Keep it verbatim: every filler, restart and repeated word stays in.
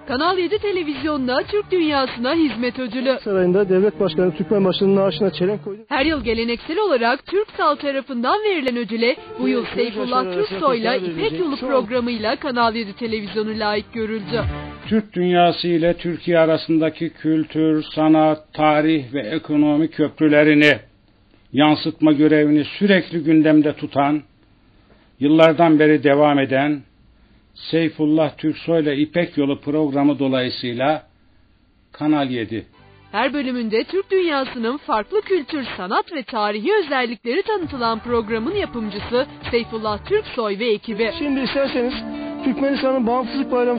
Kanal yedi televizyonda Türk dünyasına hizmet ödülü. Sarayında Devlet Başkanı Türkmenbaşı'nın naaşına çelenk koydu. Her yıl geleneksel olarak Türksal tarafından verilen ödüle bu yıl Seyfullah Türksoy'la İpek Yolu programıyla Kanal yedi televizyonu layık görüldü. Türk dünyası ile Türkiye arasındaki kültür, sanat, tarih ve ekonomi köprülerini yansıtma görevini sürekli gündemde tutan, yıllardan beri devam eden Seyfullah Türksoy ile İpek Yolu programı dolayısıyla Kanal yedi. Her bölümünde Türk dünyasının farklı kültür, sanat ve tarihi özellikleri tanıtılan programın yapımcısı Seyfullah Türksoy ve ekibi. Şimdi isterseniz Türkmenistan'ın bağımsızlık bayramı